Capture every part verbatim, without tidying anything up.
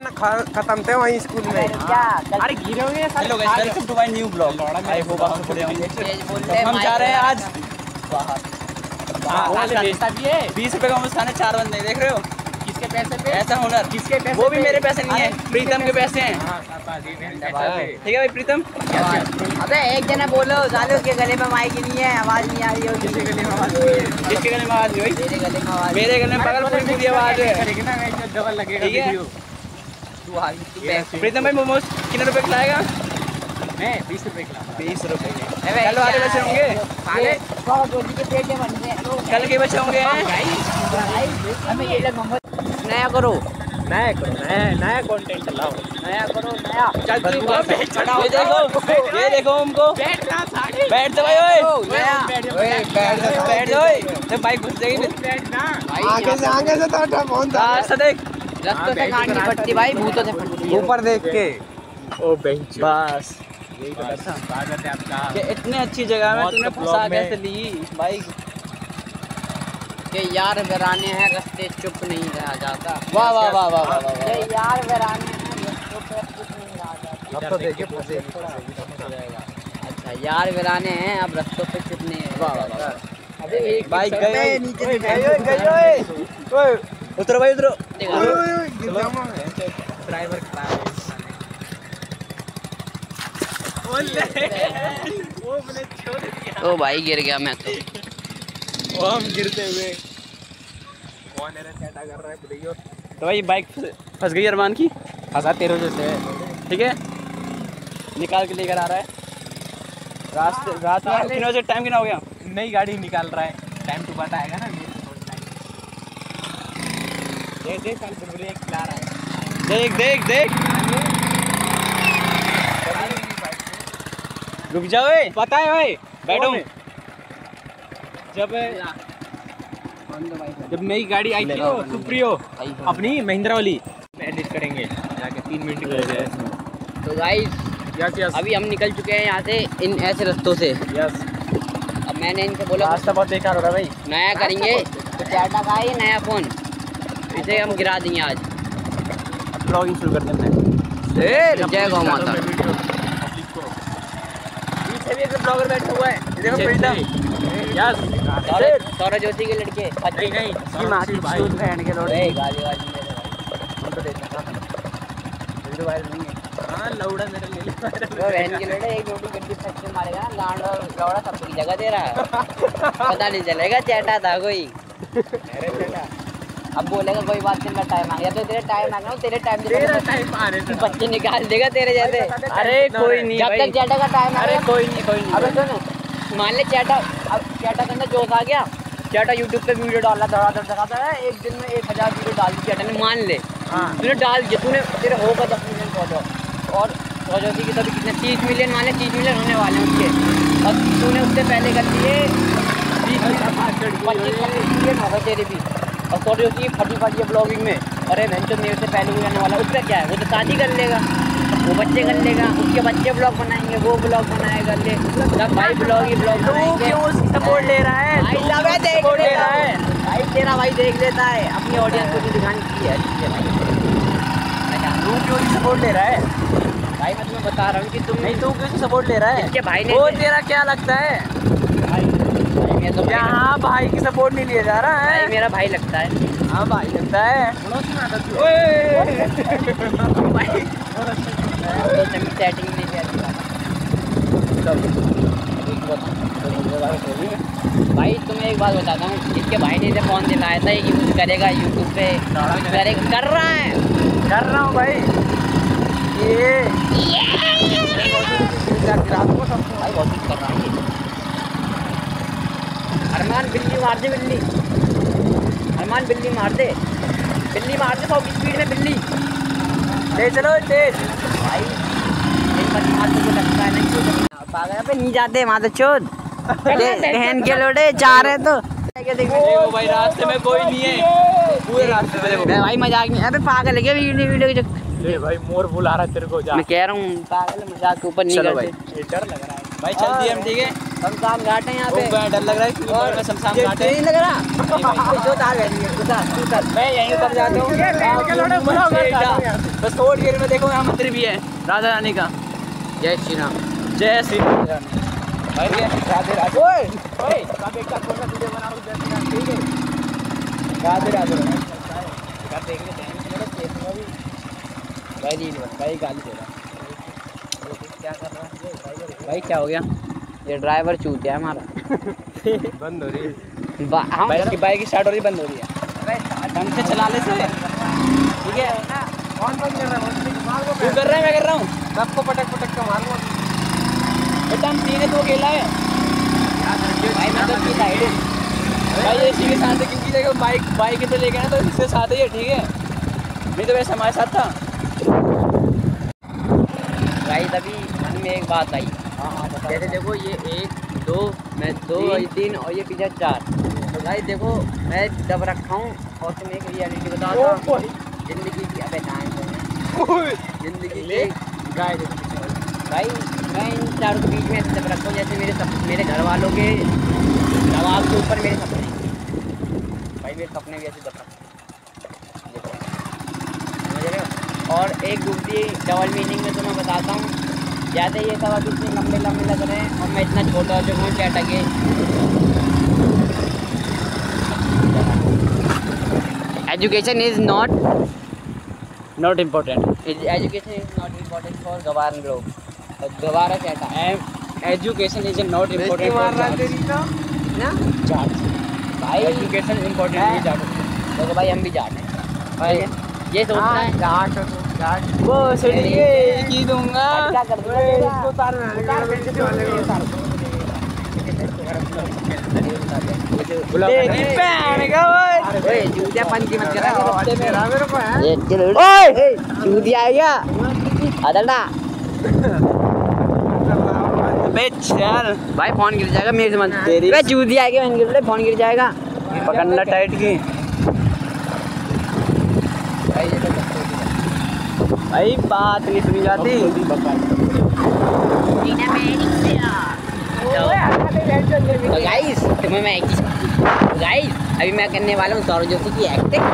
खत्म थे वहीं स्कूल में। अरे गिरे होंगे। Hello guys, welcome to my new blog. I hope आप सब बढ़िया होंगे। हम जा रहे हैं आज बाहर। बीस रुपए का मुस्कान है, चार बंदे देख रहे हो। किसके पैसे पे? ऐसा हुनर। किसके पैसे? वो भी मेरे पैसे नहीं है, प्रीतम के पैसे हैं। ठीक है भाई प्रीतम। अबे एक जना बोलो, साले उसके गले में माइक नहीं है, आवाज नहीं आ रही होगी। किसके गले में आवाज नहीं है? किसके गले में आवाज नहीं? मेरे गले में आवाज। मेरे गले में पागल पूरी पूरी आवाज है। डबल लगेगा वीडियो। प्रीतम भाई मोमोज कितने रुपए खिलाएगा? मैं बीस रुपए खिलाऊंगा। बीस रुपए के कल वाले बचे होंगे। कल के बचे होंगे। नया करो, नया करो, नया नया कंटेंट लाओ, नया करो, नया। चल तू ये देखो, ये देखो हमको। बैठ जा भाई। ओए नया बैठ जा ओए, तो बाइक घुस जाएगी फिर। आगे से आगे से तो हटा फोन था। रास्ता देख, रस्तों से काट नहीं पड़ती भाई, भूतों से फटती है। ऊपर देख के। ओ बेंच। बस यही तो था। स्वागत है आपका। कि इतने अच्छी जगह में तूने फंसा कैसे ली बाइक? के यार वीराने हैं, रास्ते चुप नहीं रहा जाता। वाह वाह वाह वाह वाह वाह। के यार वीराने हैं, रास्तों पे चुप नहीं रहा जाता। अब तो देखिए फंसे। अच्छा यार वीराने हैं, अब रास्तों पे चुप नहीं रहा जाता। अबे एक बाइक गए नीचे गए गए ओए ओए उतरो भाई उतरो। ड्राइवर खड़ा है। वो मैंने छोड़ दिया। ओ भाई गिर गया मैं तो। वो हम गिरते हुए। कौन है रे चैटा कर रहा है भैया? तो भाई बाइक फंस गई अरमान की। फंसा तेरे जैसे। ठीक है, निकाल के लेकर आ रहा है। रास्ते रात में कितने बजे टाइम कितना हो गया? नई गाड़ी निकाल रहा है, टाइम टू बताएगा ना। देख देख साल ब्रेक खिला रहा है। देख देख देख रुक जाओ। पता है भाई, बैठो। जब जब नई गाड़ी आई थी वो सुप्रियो अपनी महिंद्रा वाली एडिट करेंगे जाके तीन मिनट की वजह है। तो गाइस यस यस अभी हम निकल चुके हैं यहाँ से इन ऐसे रास्तों से। यस। अब मैंने इनसे बोला रास्ता बहुत बेकार हो रहा है भाई। नया करेंगे तो चैटा का है ये नया फोन, इसे हम गिरा देंगे आज। ब्लॉगिंग शुरू करते हैं। जय गौ माता। पीछे भी एक ब्लॉगर बैठा हुआ है, देखो प्रीतम। यस। सौरभ जोशी के लड़के नहीं नहीं इसकी माँ की चूत बहन के लोड़े। गाली वाली दे रहे उनको देखना वीडियो वायरल नहीं है। हाँ लौड़ा मेरे ले ले। भाई बहन के लड़े एक रोटी गड्डी फट से मारेगा ना, लांड और लौड़ा सबकी जगह दे रहा है। पता नहीं चलेगा चैटा था कोई। अरे बेटा अब बोलेगा कोई बात नहीं, मैं टाइम आ गया तो तेरे टाइम आ गया, तेरे टाइम तेरा टाइम आ रहा है। बच्चे निकाल देगा तेरे जैसे। अरे कोई नहीं जब भाई। तक चैटा का टाइम आ अरे गया। कोई नहीं कोई नहीं। अबे सुन, मान ले चैटा, अब चैटा के अंदर जोश आ गया, चैटा यूट्यूब पे वीडियो डाला धड़ाधड़ दिखाता है, एक दिन में एक हज़ार वीडियो डाल दी चैटा ने, मान ले तूने डाल दिया, तूने तेरे होगा दस मिलियन फॉलो और जोशी की तभी कितने तीस मिलियन, मान ले तीस मिलियन होने वाले हैं उसके, और तूने उससे पहले कर दिए बीस पच्चीस मिलियन होगा तेरे भी, और सौ जोशी फटी फटी है ब्लॉगिंग में। अरे बहन तो मेरे से पहले भी रहने वाला, उसका क्या है, वो तो शादी कर लेगा, वो बच्चे कर लेगा, उसके बच्चे ब्लॉग बनाएंगे, वो ब्लॉग बनाएगा, ले सब भाई ब्लॉग ही ब्लॉग बनाएंगे। क्यों सपोर्ट ले रहा है? भाई सब है, देख सपोर्ट ले लेता रहा है है भाई, तेरा भाई देख लेता है, अपनी ऑडियंस को भी दिखाने की है। ठीक है भाई, तू क्यों सपोर्ट ले रहा है? भाई मैं तुम्हें बता रहा हूँ कि तुम नहीं तू क्यों सपोर्ट ले रहा है? इसके भाई ने वो तेरा क्या लगता है? भाई तो भाई, यहाँ भाई की सपोर्ट नहीं लिया जा रहा भाई है। मेरा भाई लगता है। हाँ भाई लगता है। सेटिंग नहीं किया भाई, तुम्हें एक बात बताता हूँ, इसके भाई ने इसे फोन दिलाया था, ये यूज करेगा यूट्यूब पे, करेगा, कर रहा है, कर रहा हूँ भाई। ये भाई बहुत कुछ कर रहा है। अरमान बिल्ली मार दे, बिल्ली अरमान बिल्ली मार दे, बिल्ली मार दे सौ की स्पीड में बिल्ली। ले चलो तेज भाई एक बार मार दे, लगता है नहीं पागल पे नहीं जाते माता चोद बहन के लोड़े चाह रहे तो देखो भाई, रास्ते में कोई नहीं है, पूरे रास्ते में देखो भाई, मजाक नहीं। अबे पागल है क्या वीडियो वीडियो के? ले भाई मोर बुला रहा है तेरे को, जा। मैं कह रहा हूँ पागल, मजाक के ऊपर नहीं चलो करते। भाई। ये डर लग रहा है। भाई चल दिए हम, ठीक है। शमशान घाट है यहाँ ओ, पे। बड़ा डर लग रहा है क्योंकि बगल में शमशान घाट है। नहीं लग रहा? जो उतार लेंगे, उतार, उतार। मैं यहीं उतर जाता हूँ। बस थोड़ी देर में देखो यहाँ मंदिर भी है राधा रानी का। जय श्री राम। जय श्री राम। भाई ये राधे राधे। ओए ओए कब एक का थोड़ा वीडियो बनाओ जय श्री राम, ठीक है। राधे राधे। कर देख लेते हैं मेरा केस में भी। भाई रील बन भाई गाली दे रहा है। क्या कर रहा है भाई? क्या हो गया? ये ड्राइवर चूतिया है हमारा। बंद हो रही है। बा- हम भाई इसकी बाइक स्टार्ट हो रही बंद हो रही है। ढंग से चला ले से, ठीक है। कौन बंद कर रहा है? तू कर रहा है मैं कर रहा हूँ। सबको पटक पटक के मारूंगा। बेटा हम तीन है तो अकेला है। भाई मैं तो की साइड हूँ। भाई ये इसी के साथ है क्योंकि देखो बाइक बाइक तो लेके ना तो इसके साथ ही है, ठीक है। नहीं तो वैसे हमारे साथ था। भाई तभी मन में एक बात आई। जैसे देखो ये एक दो, मैं दो और ये तीन और ये पीछे चार। तो भाई देखो मैं दब रखा हूँ और तुम्हें एक रियलिटी बताता हूँ जिंदगी की। अबे टाइम जिंदगी की गाय भाई मैं इन चारों के बीच में ऐसे दब रखा हूँ जैसे मेरे सप, मेरे घर वालों के दबाव के ऊपर मेरे सपने। भाई मेरे सपने भी ऐसे दब रखे देखो, समझ रहे हो। और एक दूसरी डबल मीनिंग में तो मैं बताता हूँ। ज़्यादा ये सब अभी इतने लंबे लंबे लग रहे हैं और मैं इतना छोटा जो हूँ क्या टके। Education is not not important. Education is not important for गवार लोग। गवारा क्या था? एजुकेशन इज नॉट इम्पोर्टेंट मार रहा है तेरी तो। ना भाई एजुकेशन इम्पोर्टेंट नहीं जाटो। देखो भाई हम भी जाट हैं भाई। ये सोचना है जाट हो तुम, जाट। वो सड़िए की दूंगा। क्या कर दूंगा इसको उतार में उतार में किसी वाले को उतार। तेरी भैन का ओए जूतिया पंची मत करा तेरा मेरे को है। ये चलो ओए जूतिया आ गया अदलना बे चल भाई फोन गिर जाएगा मेरे से मत तेरी- बे जूतिया आ गया मैंने गिर फोन गिर जाएगा। पकड़ना टाइट की। भाई ये तो भाई बात नहीं सुनी जाती। तो गाइस तुम्हें मैं एक चीज गाइस अभी मैं करने वाला हूँ सौरभ जोशी की एक्टिंग।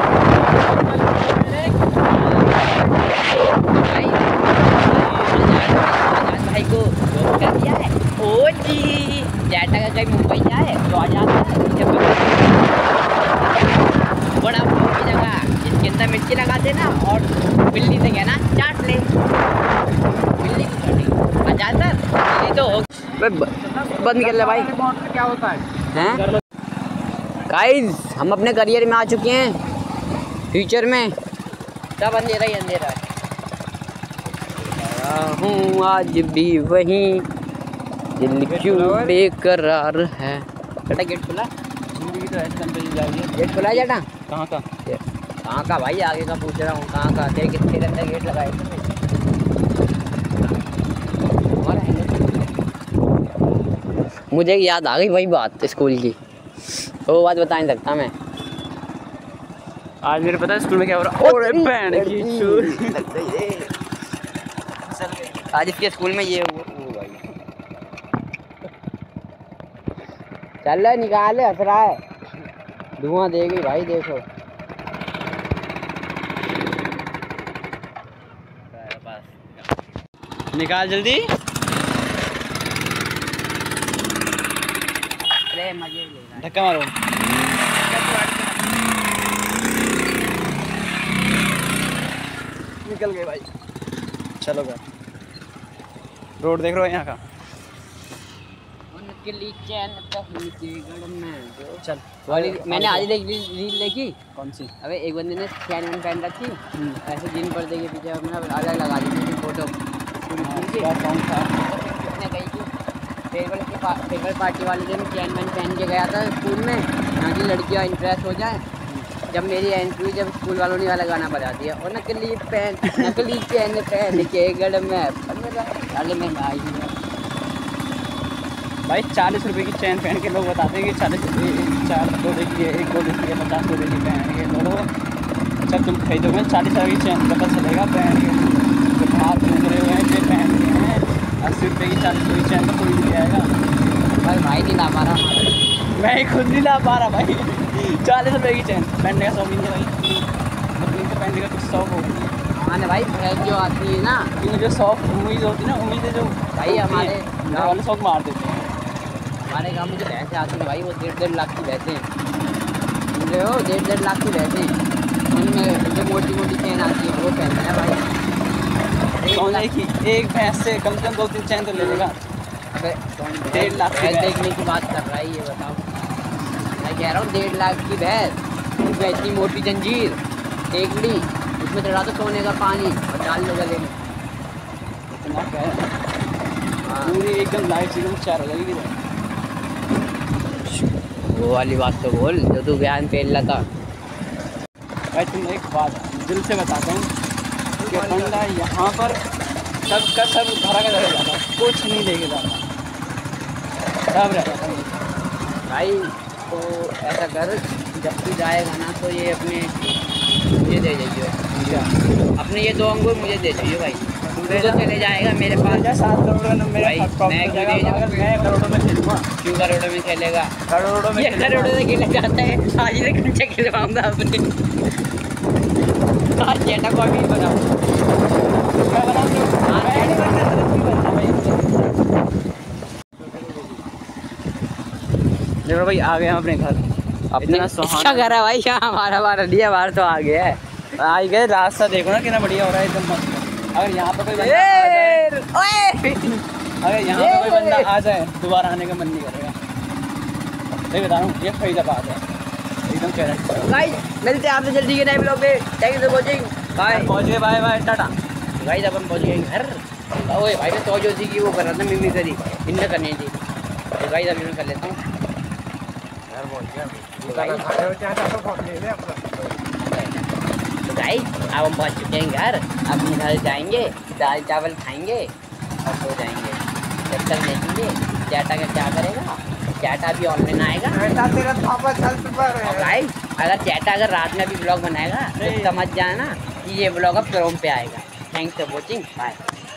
भाई को कर दिया है। ओ जी जाटा का कहीं मुंबई जाए तो आ जाता है बड़ा की जगह जिसके अंदर मिर्ची लगा देना और बिल्ली से कहना चाट ले। बिल्ली को चाटी आ जाता बिल्ली तो हो बंद कर ले भाई। क्या होता है? हैं गाइस हम अपने करियर में आ चुके हैं फ्यूचर में। सब अंधेरा ही अंधेरा है। हूँ आज भी वही दिल क्यों बेकरार है। बेटा गेट खुला? जिंदगी तो ऐसे चल जाएगी। गेट खुला है बेटा? कहाँ का? कहाँ का भाई आगे का पूछ रहा हूँ। कहाँ का तेरे कितने अंदर गेट लगाए? मुझे याद आ गई वही बात स्कूल की। वो बात बता नहीं सकता मैं। आज मेरे पता है स्कूल में क्या हो रहा है? ओरे बहन की चूर। आज इसके स्कूल में ये हुआ वो भाई चल रहा है निकाल हंस रहा है धुआं देगी भाई देखो। निकाल जल्दी। अरे मजे लेना धक्का मारो। निकल गए भाई। चलो भाई रोड देख रहे हो यहाँ का। चल वाली मैंने आज देख रील देखी। कौन सी? अबे एक बंदे ने स्कैन वैन पहन रखी ऐसे जीन पर्दे के पीछे अपना अलग लगा दी थी फोटो क्या सॉन्ग था? गई थी फेयरवेल के फेयरवेल पार्टी वाले दिन चैन वैन पहन के गया था स्कूल में यहाँ की लड़कियाँ इंप्रेस हो जाए। जब मेरी एंट्री जब स्कूल वालों ने वाला गाना बजा दिया और नकली पेन नकली चैन पहन के गढ़ में अरे मैं भाई भाई चालीस रुपए की चैन पहन के लोग बताते हैं कि चालीस चार दो देखिए एक दो देखिए पचास दो देखिए पहन के लो। जब तुम खरीदोगे चालीस हजार की चैन पता चलेगा पहन के जो हाथ घूम रहे हुए हैं जो पहन के हैं अस्सी रुपये की चालीस रुपये की चैन तो कोई भी है मैं ही खुद नहीं ला पा रहा भाई। चालीस रुपए की चैन पहनने का शौक नहीं है भाई, मतलब तो पहनने का कुछ शौक हो। हाँ ना भाई, भैंस जो आती है ना, क्योंकि जो शौक उम्मीद होती है ना, उम्मीदें जो भाई हमारे गाँव वाले शौक मार देते हैं। हमारे गाँव में जो भैंसें आती हैं भाई, वो डेढ़ डेढ़ लाख की भैंसें हैं, सुन रहे हो, डेढ़ डेढ़ लाख की भैंसें हैं। उनमें जो मोटी मोटी चैन आती है वो पहनते हैं भाई। सोने की एक भैंस से कम से कम दो तीन चैन तो ले लेगा। अबे डेढ़ लाख की भैंस भैंस। देखने की बात कर रहा है, ये बताओ। मैं कह रहा हूँ डेढ़ लाख की भैंस, उसमें इतनी मोटी जंजीर देख ली, उसमें चढ़ा दो सोने का पानी और डाल दो गले में। इतना क्या है, हाँ, पूरी एकदम लाइट एकदम चार हो जाएगी। वो वाली बात तो बोल जो तू बयान फेल रहा था। भाई तुम एक बात दिल से बताता हूँ कि बंदा यहाँ पर सब का सब घरा का घर जाता, कुछ नहीं लेके जाता, सब रह जाता है। भाई तो ऐसा कर, जब तू जाएगा ना तो ये अपने मुझे दे दीजिए, अपने ये दो अंगूर मुझे दे दीजिए भाई। तू तो चले जाएगा मेरे पास सात करोड़ में मेरा भाई, प्रॉफिट मैं हो क्यों जाएगा, नहीं अगर मैं करोड़ों में खेलूँगा। क्यों करोड़ों में खेलेगा? करोड़ों में ये खेलूँगा। करोड़ों से खेला जाता है, आज से कंचे खिलवाऊंगा अपने। आज चेटा को अभी बनाओ। मैं बना दूँ। हाँ, मैं नहीं बनता, तो नहीं बनता भाई। देखो भाई आ गए हम अपने घर, अपने इतना इसका सुहाना घर है भाई, यहाँ हमारा हमारा दिया बाहर तो आ गया है। आ गए। रास्ता देखो ना कितना बढ़िया हो रहा है, एकदम मस्त। अगर यहाँ पर कोई बंदा आ जाए, ओए! अगर यहाँ पे कोई बंदा आ जाए दोबारा आने का मन नहीं करेगा। सही बता रहा हूँ, ये फरीदाबाद है एकदम कैरेक्टर। गाइस मिलते हैं आपसे जल्दी के नए ब्लॉग में। Thank you for watching, bye. पहुँच गए, बाय बाय, टाटा। गाइस अपन पहुंच गए घर। ओए भाई मैं तो जो थी कि वो कर रहा था मिमी करी, इनने करनी थी। तो गाइस अभी मैं कर लेता हूँ। घर पहुंच गया तो गाइस तो गाइस अब हम पहुंच चुके हैं घर। अपने घर जाएंगे, दाल चावल खाएंगे और सो जाएंगे। जब तक देखेंगे चाटा का क्या करेगा। चाटा भी ऑनलाइन आएगा। तेरा पापा चल पर और गाइस अगर चाटा अगर रात में भी ब्लॉग बनाएगा तो समझ जाना कि ये ब्लॉग अब क्रोम पे आएगा। Thanks for watching, bye.